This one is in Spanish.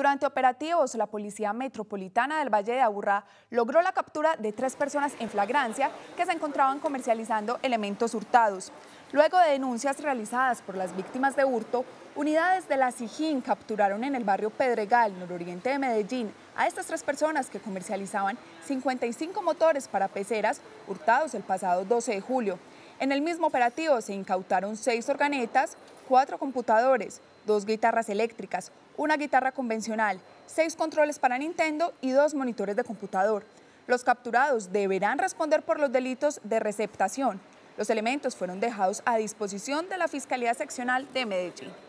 Durante operativos, la Policía Metropolitana del Valle de Aburrá logró la captura de 3 personas en flagrancia que se encontraban comercializando elementos hurtados. Luego de denuncias realizadas por las víctimas de hurto, unidades de la SIJIN capturaron en el barrio Pedregal, nororiente de Medellín, a estas 3 personas que comercializaban 55 motores para peceras hurtados el pasado 12 de julio. En el mismo operativo se incautaron 6 organetas, 4 computadores, 2 guitarras eléctricas, una guitarra convencional, 6 controles para Nintendo y 2 monitores de computador. Los capturados deberán responder por los delitos de receptación. Los elementos fueron dejados a disposición de la Fiscalía Seccional de Medellín.